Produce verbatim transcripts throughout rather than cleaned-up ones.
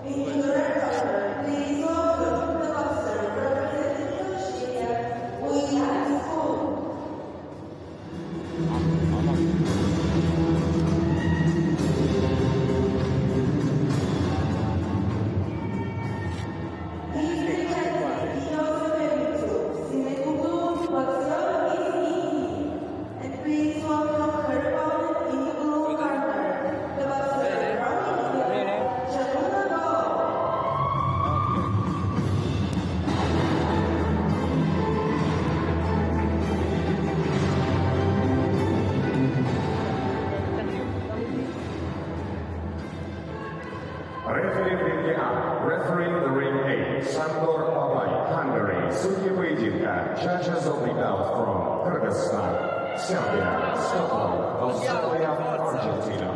Refereeing the ring eight, Sandor Babay, Hungary. Судьи поединка, judges of the belt from Kyrgyzstan, Serbia, Scotland, Australia, Argentina.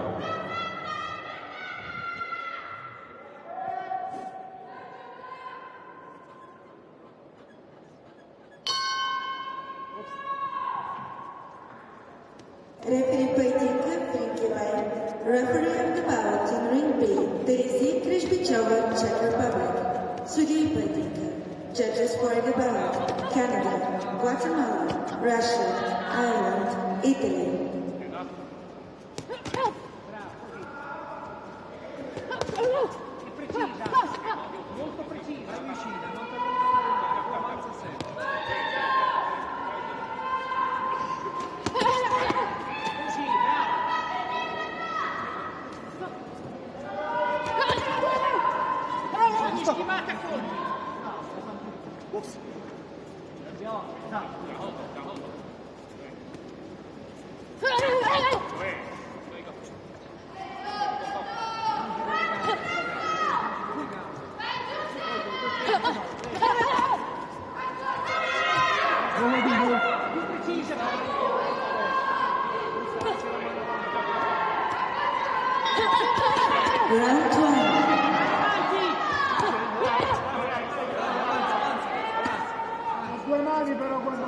Referee поединка в ринге Вайн. Referee of the bout in ring B, Daisy Krishbichova, Czech Republic. Судьи поединка. Judges for the bout: Canada, Guatemala, Russia, Ireland, Italy. Molto precisa, è riuscita, non per non avanza sempre. Round one. Due mani però quando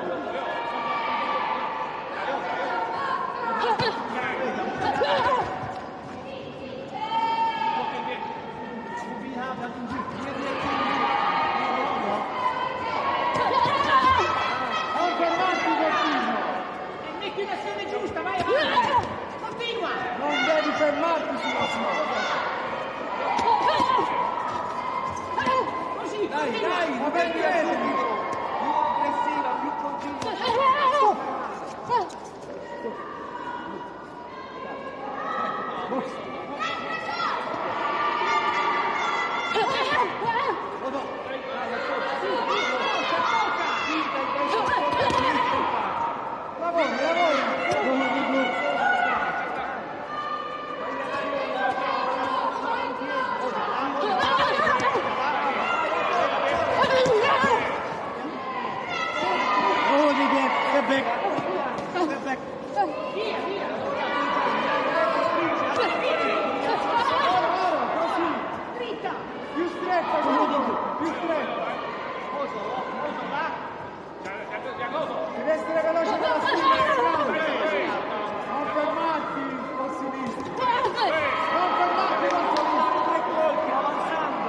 metti in azione giusta, vai avanti, continua, non devi fermarti sulla smolla. Così, dai, dai, ma perché? Più aggressiva, più continua. Più stretta, più stretta. Deve essere veloce con la sinistra. Non fermarti con sinistra. Non fermarti con sinistra. Tre colpi avanzando.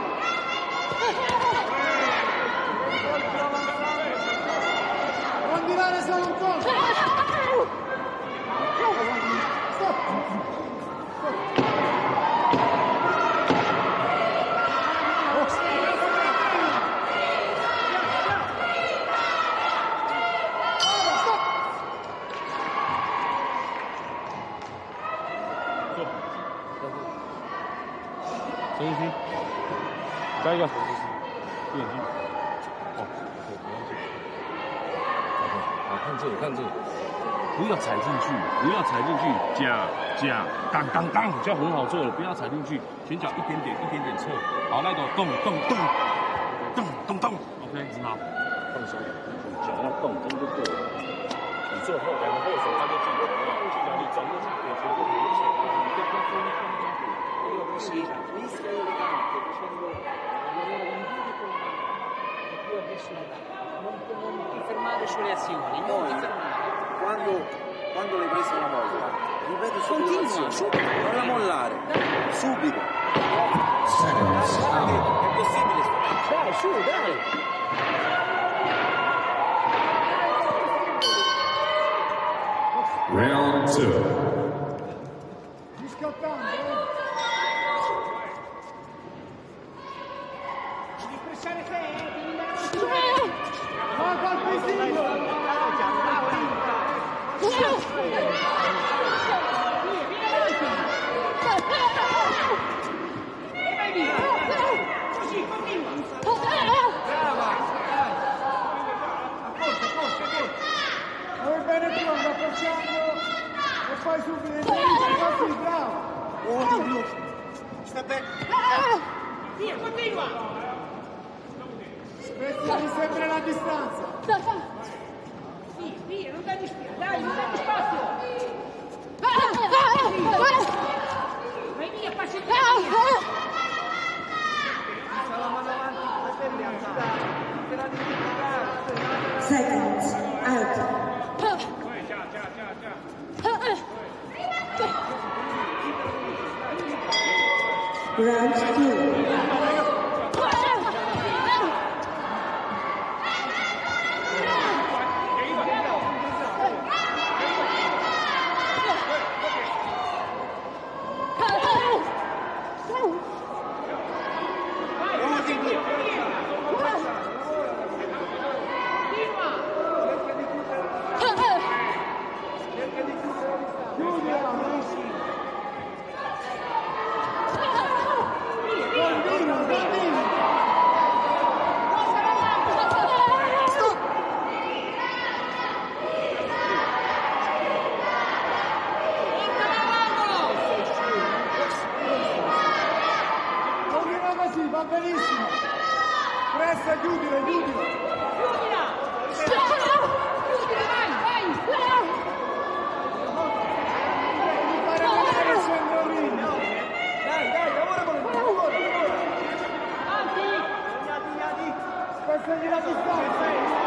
Tre colpi avanzando. Non tirare solo un colpo. Stop. 行行行，下一个，不眼睛。哦，对，不要紧。好，看这里，看这里，不要踩进去，不要踩进去，夹夹，当当当，这样很好做了，不要踩进去，前脚一点点，一点点侧。好，那个动动动动动动 ，OK， 很好。放松，脚要动，这样就对了。你做后两个后手，他就自己了，后脚你转过去，给球就明显了，你跟他分一分。Sì, mischia di tanto, facendo più aggressività, non, non ti fermare sulle azioni, non ti fermare. Quando, quando l'hai presa una volta, ripeti subito, subito, non la mollare, subito. two. Riscattando, eh? Devi pressare te, eh? Devi andare avanti. Va col pesino! E vai via. Così, continua. Brava! Forza, forza, forza! Vai bene pronto, facciamo e poi subito così, bravo! Oh, Dio. Sta bene. Via, continua. Spezzati sempre la distanza! Via, via, non dai spazio. Dai, non dai spazio. Vai via, passi via. Seconds out. Round two. Va benissimo! Presta, chiudilo, chiudilo! Chiudila. Chiudila, vai, vai. Devi fare vedere il sendolino! Dai, dai, lavora con lui, lavora, lavora. Avanti. Spezzagli la distanza!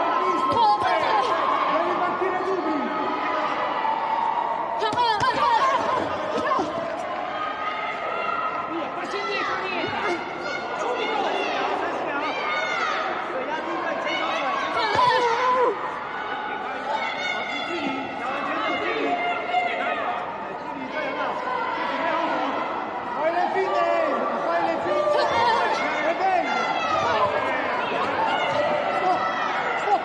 Devi partire subito! Via, passi indietro, niente. Fai le finte! Fai le finte! E venga! Stop! Stop!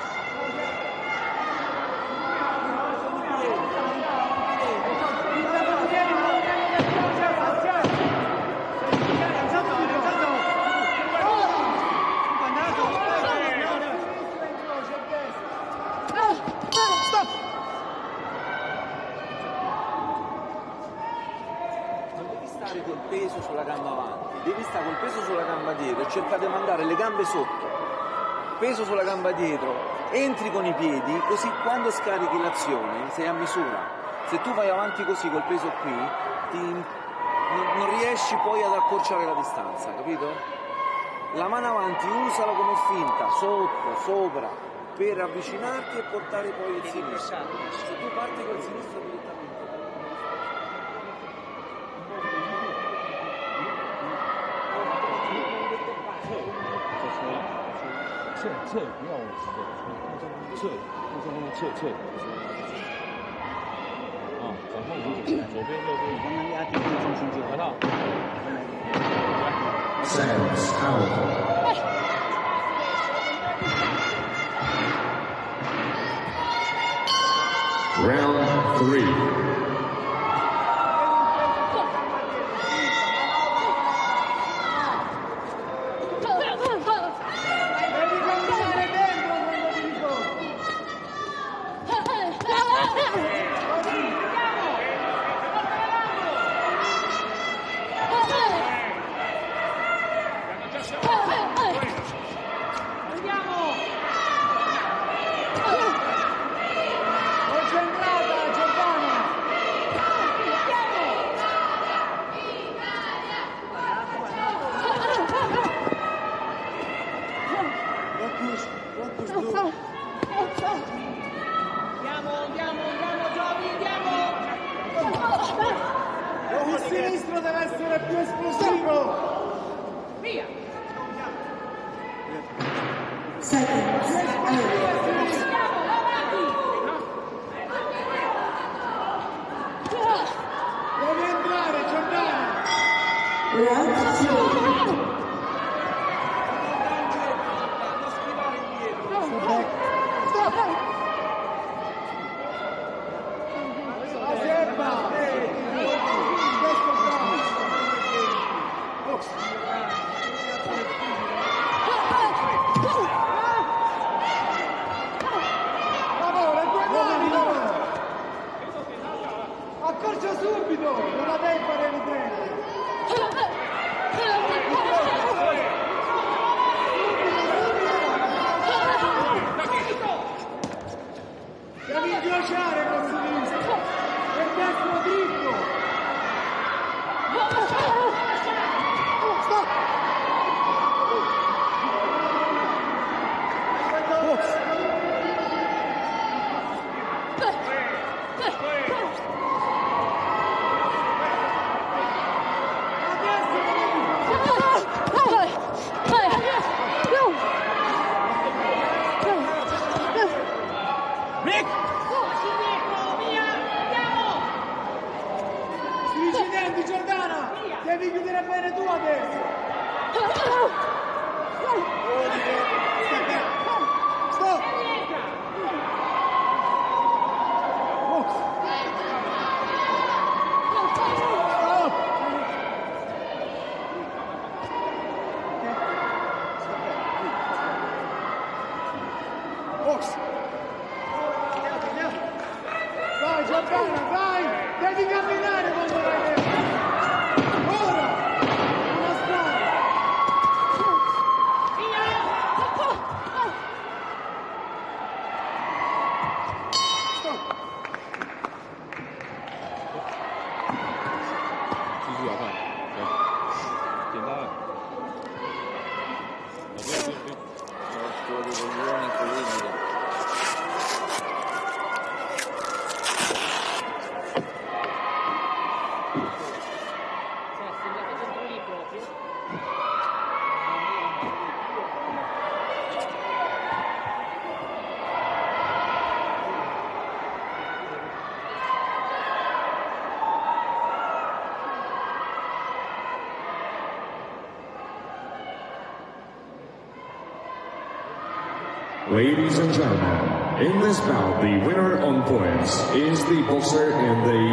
Col peso sulla gamba avanti, devi stare col peso sulla gamba dietro e cercare di mandare le gambe sotto, peso sulla gamba dietro, entri con i piedi, così quando scarichi l'azione sei a misura. Se tu vai avanti così col peso qui ti, non, non riesci poi ad accorciare la distanza, capito? La mano avanti usala come finta, sotto, sopra, per avvicinarti e portare poi il sinistro. Se tu parti col sinistro direttamente. 撤撤，不要我直接撤，放松放松，撤撤。啊，掌控好，左边右边，慢慢压低重心就好了。 Seconds out. Round three. Devi camminare dentro quando ti ricordi! Concentrata, Giovanna! Round three. Accorcia subito, non la devi fare riprendere. Devi incrociare con sinistro e destro dritto. Stop. Incidenti, Giordana! Devi chiudere bene tu adesso! Stop! Box! Vai Giordana, vai! Devi camminare quando vai dentro! Ora! Una strada! Stop! 继续啊，看，来，简单了。不要不要不要。 Porco di coglione incredibile. Ladies and gentlemen, in this bout, the winner on points is the boxer in the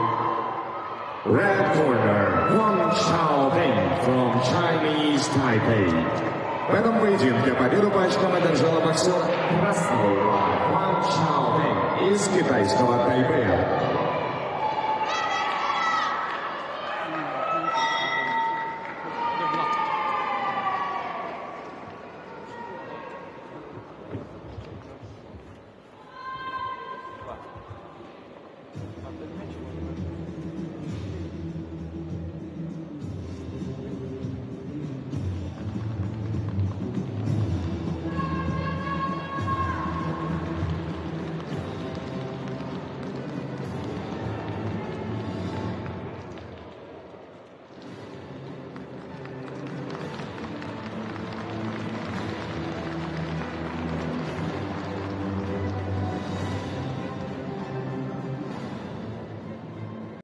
red corner, Huang Xiaobing from Chinese Taipei. В этом поединке победу по очкам одержала боксер красного Huang Xiaobing из китайского Тайпея.